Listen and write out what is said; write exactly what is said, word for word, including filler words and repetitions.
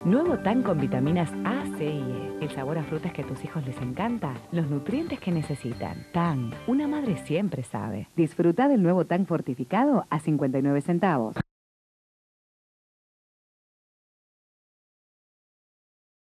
Nuevo Tang con vitaminas A, C y E. El sabor a frutas que a tus hijos les encanta. Los nutrientes que necesitan. Tang, una madre siempre sabe. Disfruta del nuevo Tang fortificado a cincuenta y nueve centavos.